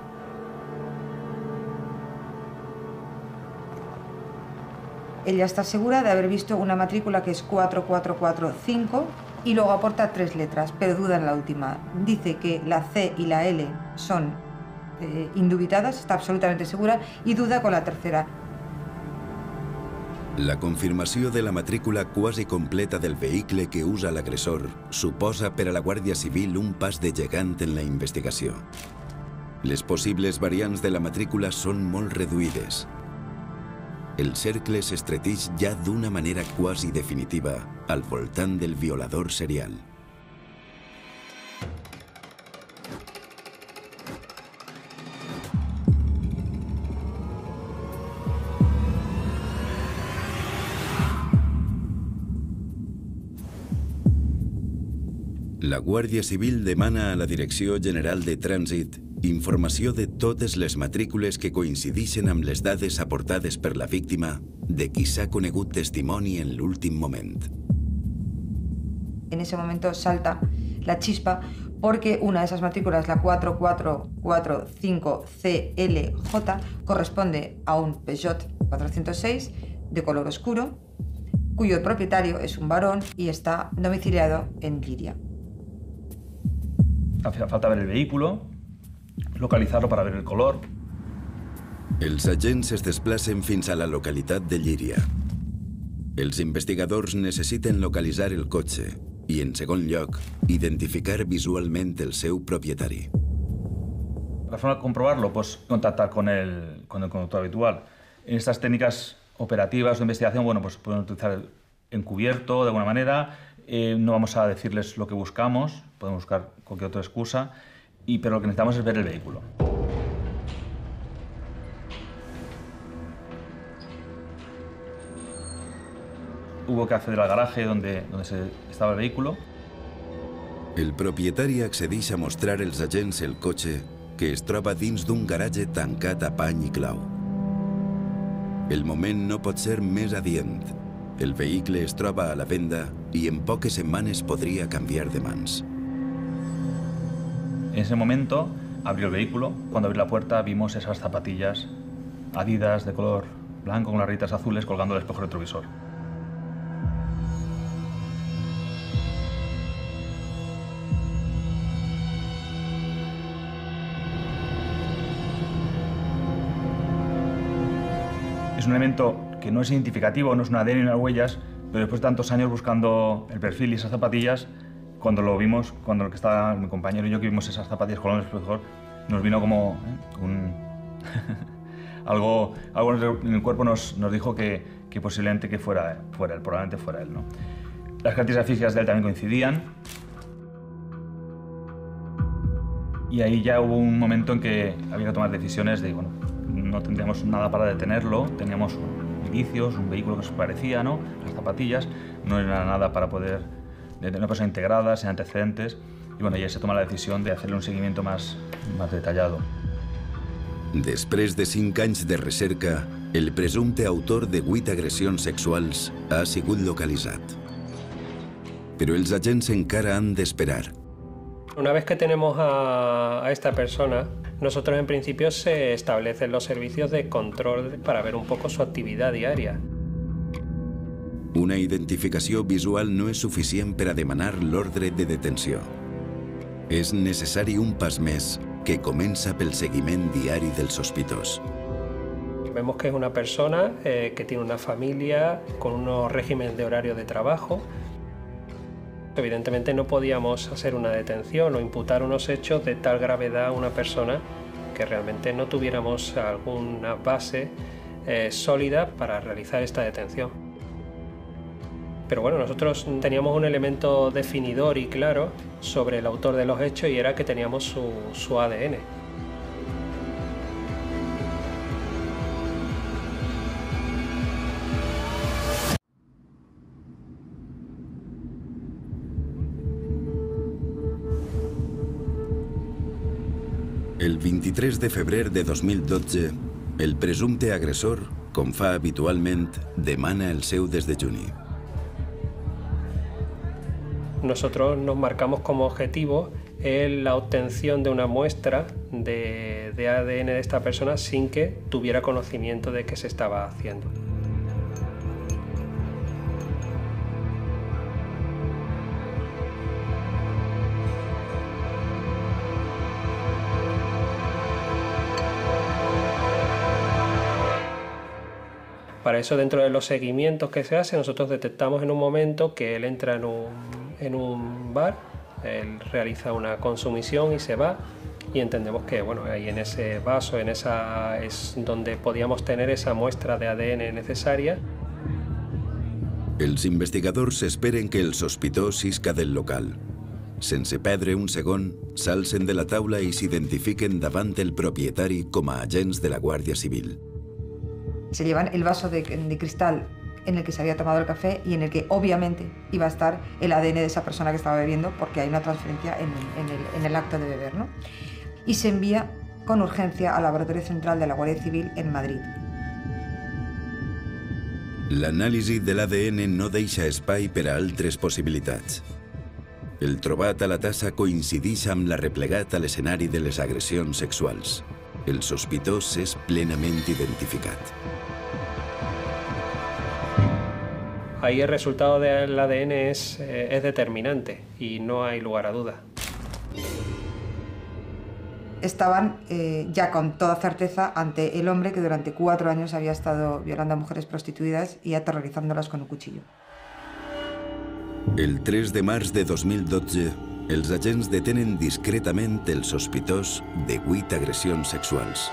Ella está segura de haber visto una matrícula que es 4445 y luego aporta 3 letras, pero duda en la última. Dice que la C y la L son indubitadas, está absolutamente segura, y duda con la tercera. La confirmació de la matrícula quasi completa del vehicle que usa l'agressor suposa per a la Guàrdia Civil un pas de gegant en la investigació. Les possibles variants de la matrícula són molt reduïdes. El cercle s'estreteix ja d'una manera quasi definitiva al voltant del violador serial. La Guàrdia Civil demana a la Direcció General de Trànsit informació de totes les matrícules que coincideixen amb les dades aportades per la víctima de qui s'ha conegut testimoni en l'últim moment. En ese momento salta la chispa porque una de esas matrículas, la 4445CLJ, corresponde a un Peugeot 406 de color oscuro, cuyo propietario es un varón y está domiciliado en Llíria. Falta ver el vehículo, localizarlo para ver el color. Els agents es desplacen fins a la localitat de Llíria. Els investigadors necessiten localitzar el cotxe i, en segon lloc, identificar visualment el seu propietari. La forma de comprobarlo, pues contactar con el conductor habitual. En estas técnicas operativas de investigación, bueno, pues pueden utilizar encubierto de alguna manera. No vamos a decirles lo que buscamos, podemos buscar cualquier otra excusa, pero lo que necesitamos es ver el vehículo. Hubo que acceder al garaje donde estaba el vehículo. El propietari accedeix a mostrar als agents el cotxe que es troba dins d'un garatge tancat a pany i clau. El moment no pot ser més adient. El vehicle es troba a la venda y en poques semanas podría cambiar de mans. En ese momento abrió el vehículo. Cuando abrió la puerta vimos esas zapatillas Adidas de color blanco con las rayitas azules colgando del espejo retrovisor. Es un elemento que no es identificativo, no es un ADN ni unas huellas, pero después de tantos años buscando el perfil y esas zapatillas, cuando lo vimos, cuando que estaba mi compañero y yo que vimos esas zapatillas colgando el espejo, nos vino como algo en el cuerpo nos dijo que posiblemente que fuera él, probablemente fuera él, ¿no? Las características físicas de él también coincidían. Y ahí ya hubo un momento en que había que tomar decisiones de, bueno, no tendríamos nada para detenerlo, teníamos indicios, un vehículo que se parecía, ¿no? Las zapatillas, no era nada para poder detener una persona integrada, sin antecedentes, y bueno, ya se toma la decisión de hacerle un seguimiento más detallado. Després de 5 anys de recerca, el presumpte autor de 8 agressions sexuals ha sigut localitzat. Però els agents encara han d'esperar. Una vez que tenemos a esta persona, nosotros en principio se establecen los servicios de control para ver un poco su actividad diaria. Una identificació visual no és suficient per a demanar l'ordre de detenció. És necessari un pas més que comença pel seguiment diari del sospitós. Vemos que es una persona que tiene una familia con unos regímenes de horario de trabajo. Evidentemente no podíamos hacer una detención o imputar unos hechos de tal gravedad a una persona que realmente no tuviéramos alguna base sólida para realizar esta detención. Pero bueno, nosotros teníamos un elemento definidor y claro sobre el autor de los hechos y era que teníamos su ADN. El 23 de febrer de 2012, el presumpte agressor, com fa habitualment, demana el seu desdejuni. Nosotros nos marcamos como objetivo la obtención de una muestra de ADN de esta persona sin que tuviera conocimiento de qué se estaba haciendo. Para eso, dentro de los seguimientos que se hacen, nosotros detectamos en un momento que él entra en un bar, él realiza una consumición y se va, y entendemos que bueno, ahí en ese vaso, es donde podíamos tener esa muestra de ADN necesaria. Els investigadors esperen que el sospitós isca del local. Sense perdre un segon, s'alcen de la taula i s'identifiquen davant el propietari com a agents de la Guàrdia Civil. Se llevan el vaso de cristal en el que se había tomado el café y en el que obviamente iba a estar el ADN de esa persona que estaba bebiendo porque hay una transferencia en el acto de beber, ¿no? Y se envía con urgencia al Laboratorio Central de la Guàrdia Civil en Madrid. L'anàlisi de l'ADN no deixa espai per a altres possibilitats. El trobat a la tassa coincideix amb l'arreplegat a l'escenari de les agressions sexuals. El sospitós és plenament identificat. Ahí el resultado del ADN es determinante y no hay lugar a duda. Estaban ya con toda certeza ante el hombre que durante 4 años había estado violando a mujeres prostituidas y aterrorizándolas con un cuchillo. El 3 de març de 2012, els agents detenen discretament el sospitós de 8 agressions sexuals.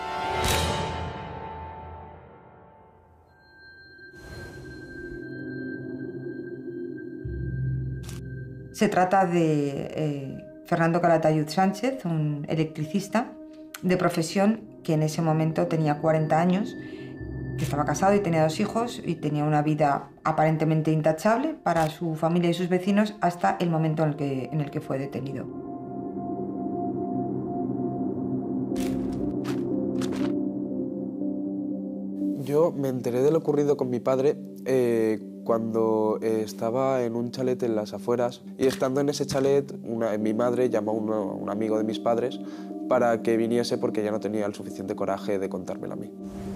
Se trata de Fernando Calatayud Sánchez, un electricista de profesión que en ese momento tenía 40 años, que estaba casado y tenía 2 hijos y tenía una vida aparentemente intachable para su familia y sus vecinos hasta el momento en el que fue detenido. Yo me enteré de lo ocurrido con mi padre cuando estaba en un chalet en las afueras y estando en ese chalet mi madre llamó a un amigo de mis padres para que viniese porque ya no tenía el suficiente coraje de contármelo a mí.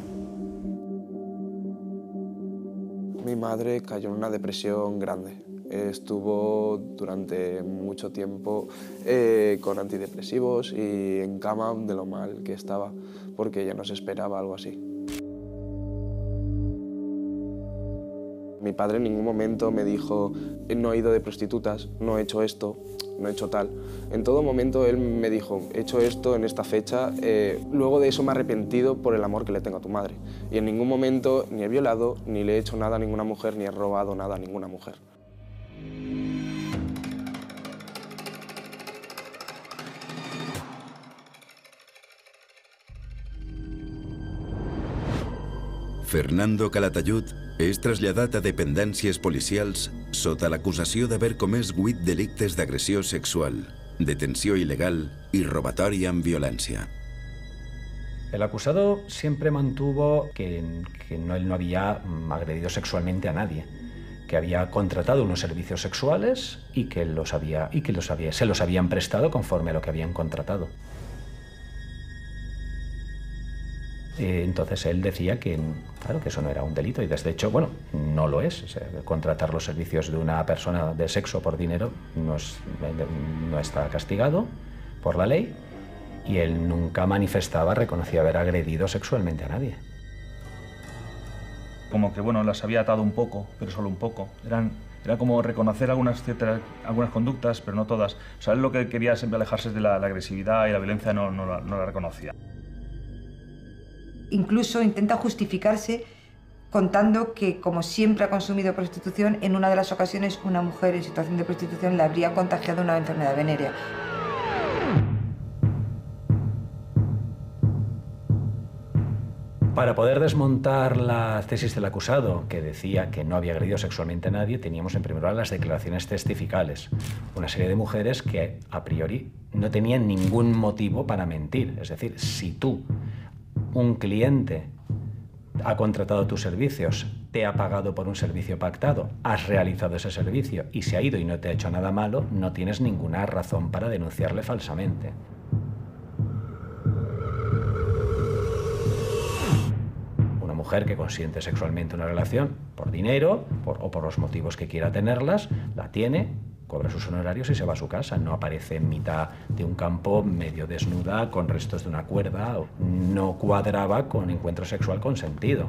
Mi madre cayó en una depresión grande. Estuvo durante mucho tiempo con antidepresivos y en cama de lo mal que estaba porque ella no se esperaba algo así. Mi padre en ningún momento me dijo, no he ido de prostitutas, no he hecho esto, no he hecho tal. En todo momento él me dijo, he hecho esto en esta fecha, luego de eso me he arrepentido por el amor que le tengo a tu madre. Y en ningún momento ni he violado, ni le he hecho nada a ninguna mujer, ni he robado nada a ninguna mujer. Fernando Calatayud és traslladat a dependències policials sota l'acusació d'haver comès 8 delictes d'agressió sexual, detenció il·legal y robatori amb violència. El acusado siempre mantuvo que él no había agredido sexualmente a nadie, que había contratado unos servicios sexuales y que se los habían prestado conforme a lo que habían contratado. Entonces él decía que, claro, que eso no era un delito y desde hecho, bueno, no lo es. O sea, contratar los servicios de una persona de sexo por dinero no está castigado por la ley y él nunca reconocía haber agredido sexualmente a nadie. Como que, bueno, las había atado un poco, pero solo un poco. Eran Era como reconocer algunas conductas, pero no todas. O sea, él lo que quería siempre alejarse de la agresividad y la violencia no la reconocía. Incluso intenta justificarse contando que, como siempre ha consumido prostitución, en una de las ocasiones una mujer en situación de prostitución le habría contagiado una enfermedad venérea. Para poder desmontar la tesis del acusado, que decía que no había agredido sexualmente a nadie, teníamos en primer lugar las declaraciones testificales. Una serie de mujeres que a priori no tenían ningún motivo para mentir. Es decir, si tú, un cliente, ha contratado tus servicios, te ha pagado por un servicio pactado, has realizado ese servicio y se ha ido y no te ha hecho nada malo, no tienes ninguna razón para denunciarle falsamente. Mujer que consiente sexualmente una relación por dinero o por los motivos que quiera tenerlas, la tiene, cobra sus honorarios y se va a su casa. No aparece en mitad de un campo medio desnuda con restos de una cuerda. No cuadraba con encuentro sexual consentido.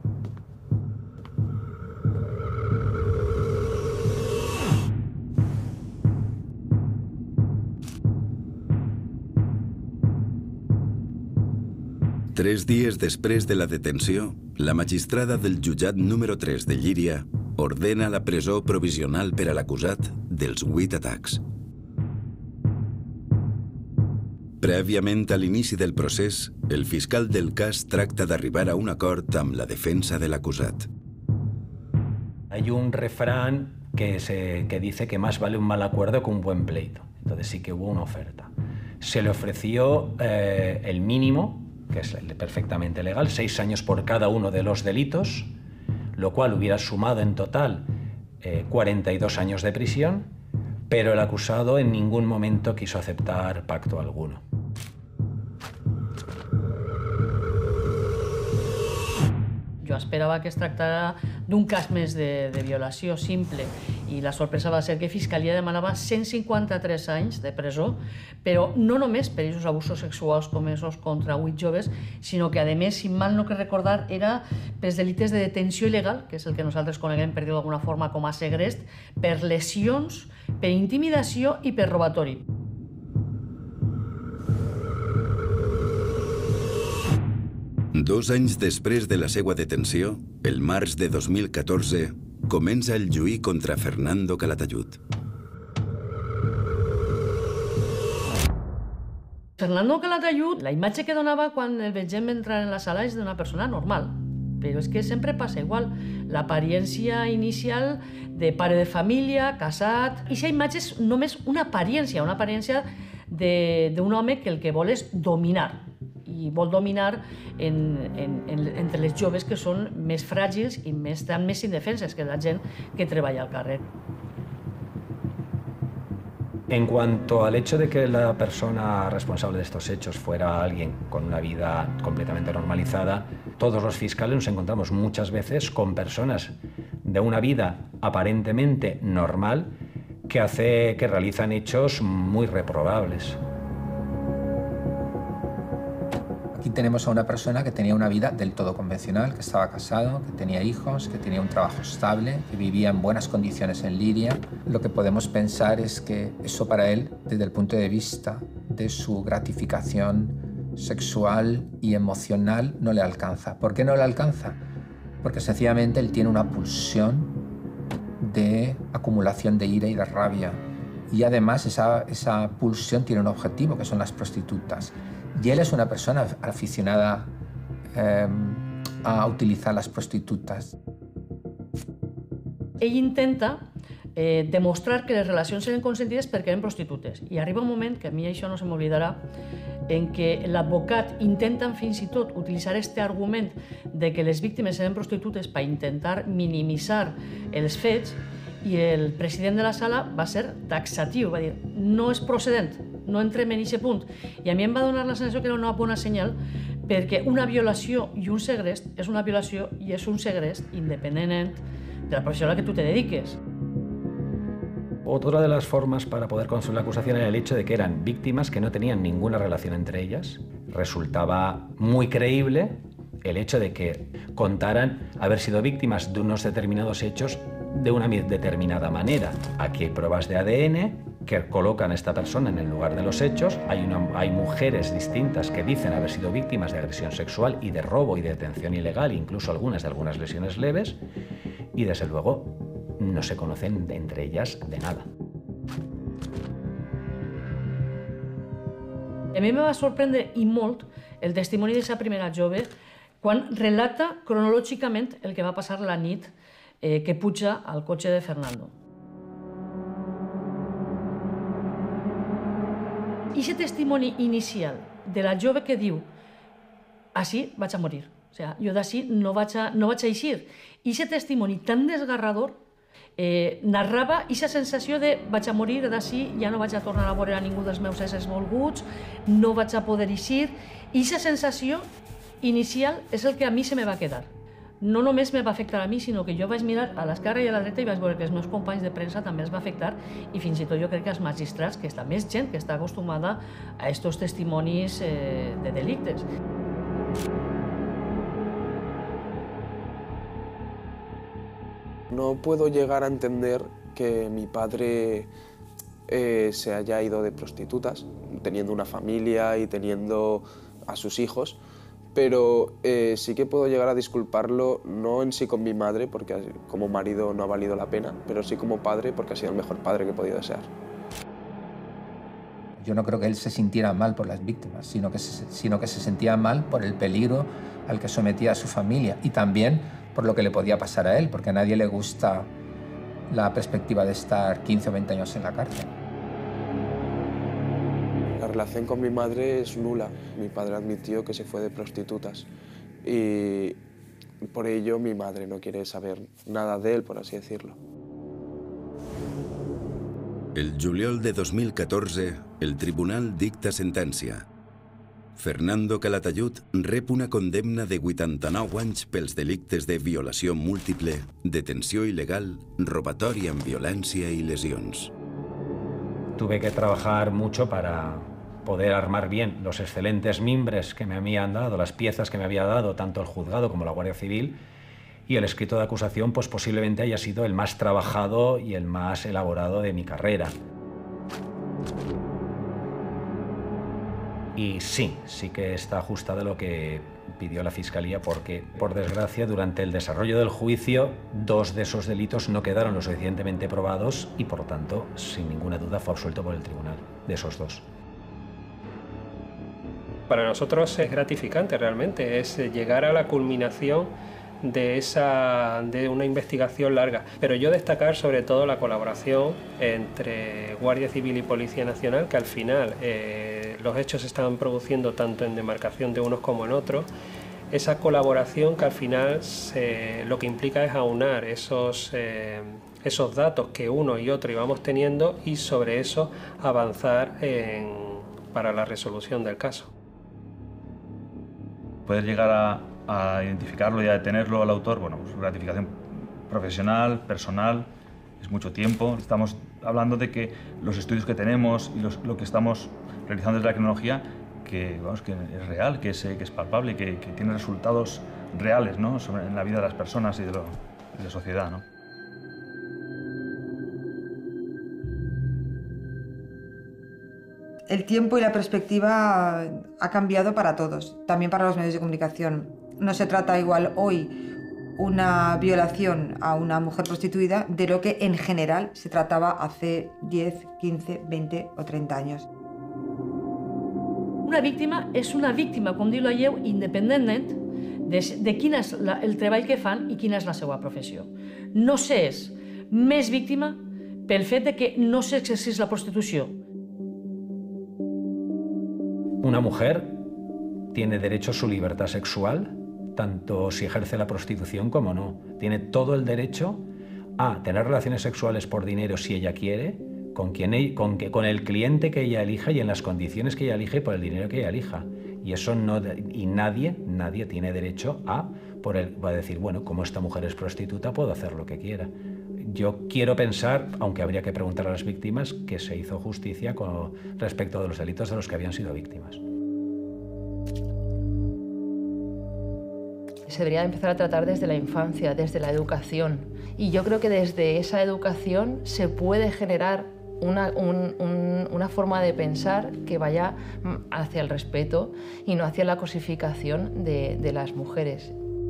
Tres dies després de la detenció, la magistrada del jutjat número 3 de Llíria ordena la presó provisional per a l'acusat dels 8 atacs. Prèviament a l'inici del procés, el fiscal del cas tracta d'arribar a un acord amb la defensa de l'acusat. Hay un refrán que dice que más vale un mal acuerdo que un buen pleito. Entonces sí que hubo una oferta. Se le ofreció el mínimo, que es perfectamente legal, 6 años por cada uno de los delitos, lo cual hubiera sumado en total 42 años de prisión, pero el acusado en ningún momento quiso aceptar pacto alguno. Jo esperava que es tractara d'un cas més de violació simple i la sorpresa va ser que Fiscalia demanava 153 anys de presó, però no només per aquests abusos sexuals comesos contra 8 joves, sinó que, a més, si mal no crec recordar, era pels delictes de detenció il·legal, que és el que nosaltres coneguem, per dir-ho d'alguna forma, com a segrest, per lesions, per intimidació i per robatori. 2 anys després de la seva detenció, el març de 2014, comença el juí contra Fernando Calatayud. Fernando Calatayud, la imatge que donava quan el vegem entrar en la sala és d'una persona normal, però és que sempre passa igual. L'apariència inicial de pare de família, casat... Aquesta imatge és només una apariència d'un home que el que vol és dominar. I vol dominar entre les joves que són més fràgils i estan més indefenses que la gent que treballa al carrer. En cuanto al hecho de que la persona responsable de estos hechos fuera alguien con una vida completamente normalizada, todos los fiscales nos encontramos muchas veces con personas de una vida aparentemente normal que realizan hechos muy reprobables. Aquí tenemos a una persona que tenía una vida del todo convencional, que estaba casado, que tenía hijos, que tenía un trabajo estable, que vivía en buenas condiciones en Llíria. Lo que podemos pensar es que eso para él, desde el punto de vista de su gratificación sexual y emocional, no le alcanza. ¿Por qué no le alcanza? Porque sencillamente él tiene una pulsión de acumulación de ira y de rabia. Y además esa pulsión tiene un objetivo, que son las prostitutas. Y él es una persona aficionada a utilizar las prostitutas. Ell intenta demostrar que les relacions eren consentides perquè eren prostitutes. I arriba un moment, que a mi això no se m'oblidarà, en què l'advocat intenta fins i tot utilitzar aquest argument de que les víctimes eren prostitutes per intentar minimitzar els fets, i el president de la sala va ser taxatiu, va dir no és procedent, no entrem en aquest punt. I a mi em va donar la sensació que era una bona senyal perquè una violació i un segrest és una violació i és un segrest independent de la professió a la que tu te dediques. Otra de las formas para poder construir la acusación era el hecho de que eran víctimas que no tenían ninguna relación entre ellas. Resultaba muy creíble el hecho de que contaran haber sido víctimas de unos determinados hechos de una determinada manera. Aquí hay pruebas de ADN que colocan a esta persona en el lugar de los hechos. Hay mujeres distintas que dicen haber sido víctimas de agresión sexual y de robo y de detención ilegal, incluso algunas de algunas lesiones leves, y desde luego no se conocen entre ellas de nada. A mi me va sorprendre i molt el testimoni d'aquesta primera jove quan relata cronològicament el que va passar la nit que puja al cotxe de Fernando. I aquest testimoni inicial de la jove que diu «Així vaig a morir, o sigui, jo d'ací no vaig a eixir». I aquest testimoni tan desgarrador narrava aquesta sensació de vaig a morir d'ací, ja no vaig a tornar a veure a ningú dels meus éssers volguts, no vaig a poder eixir. I aquesta sensació inicial és el que a mi se me va quedar. No només me va afectar a mi, sinó que jo vaig mirar a l'esquerra i a la dreta i vaig veure que els meus companys de premsa també els va afectar i fins i tot jo crec que els magistrats, que està més gent que està acostumada a aquests testimonis de delictes. No puedo llegar a entender que mi padre se haya ido de prostitutas, teniendo una familia y teniendo a sus hijos, pero sí que puedo llegar a disculparlo, no en sí con mi madre, porque como marido no ha valido la pena, pero sí como padre, porque ha sido el mejor padre que he podido desear. Yo no creo que él se sintiera mal por las víctimas, sino que se sentía mal por el peligro al que sometía a su familia y también por lo que le podía pasar a él, porque a nadie le gusta la perspectiva de estar 15 o 20 años en la cárcel. La relación con mi madre es nula. Mi padre admitió que se fue de prostitutas y por ello mi madre no quiere saber nada de él, por así decirlo. El juliol de 2014, el tribunal dicta sentència. Fernando Calatayud rep una condemna de 89 anys pels delictes de violació múltiple, detenció il·legal, robatori amb violència i lesions. Tuve que trabajar mucho para poder armar bien los excelentes mimbres que me habían dado, las piezas que me había dado tanto el juzgado como la Guardia Civil, y el escrito de acusación pues posiblemente haya sido el más trabajado y el más elaborado de mi carrera. Y sí que está ajustado lo que pidió la Fiscalía porque, por desgracia, durante el desarrollo del juicio, 2 de esos delitos no quedaron lo suficientemente probados y, por tanto, sin ninguna duda, fue absuelto por el tribunal de esos 2. Para nosotros es gratificante realmente, es llegar a la culminación de una investigación larga. Pero yo destacar sobre todo la colaboración entre Guardia Civil y Policía Nacional, que al final los hechos se estaban produciendo tanto en demarcación de unos como en otros. Esa colaboración que al final lo que implica es aunar esos datos que uno y otro íbamos teniendo y sobre eso avanzar para la resolución del caso. Poder llegar a identificarlo y a detenerlo al autor, bueno, pues gratificación profesional, personal, es mucho tiempo. Estamos hablando de que los estudios que tenemos y lo que estamos realizando desde la criminología, que es real, que es palpable, que tiene resultados reales, ¿no?, en la vida de las personas y de la sociedad, ¿no? El tiempo y la perspectiva ha cambiado para todos, también para los medios de comunicación. No se trata igual hoy una violación a una mujer prostituida de lo que en general se trataba hace 10, 15, 20 o 30 años. Una víctima és una víctima, com diu la lleu, independentment de quin és el treball que fan i quina és la seva professió. No s'és més víctima pel fet de que no s'exercís la prostitució. Una mujer tiene derecho a su libertad sexual, tanto si ejerce la prostitución como no. Tiene todo el derecho a tener relaciones sexuales por dinero si ella quiere, con el cliente que ella elija y en las condiciones que ella elige por el dinero que ella elija. Y eso nadie tiene derecho a decir, bueno, como esta mujer es prostituta, puedo hacer lo que quiera. Yo quiero pensar, aunque habría que preguntar a las víctimas, que se hizo justicia con respecto de los delitos de los que habían sido víctimas. Se debería empezar a tratar desde la infancia, desde la educación. Y yo creo que desde esa educación se puede generar una forma de pensar que vaya hacia el respeto y no hacia la cosificación de las mujeres.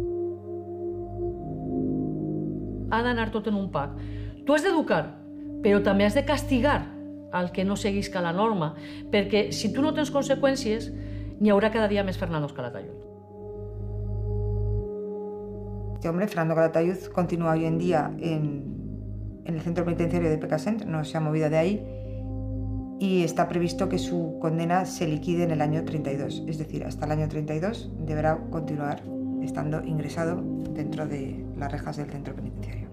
Ha d'anar tot en un pack. Tu has d'educar, però també has de castigar al que no seguisca la norma, perquè si tu no tens conseqüències, n'hi haurà cada dia més Fernandos Calatayud. Este hombre, Fernando Calatayud, continúa hoy en día en el centro penitenciario de Pecassent, no se ha movido de ahí, y está previsto que su condena se liquide en el año 32, es decir, hasta el año 32 deberá continuar estando ingresado dentro de las rejas del centro penitenciario.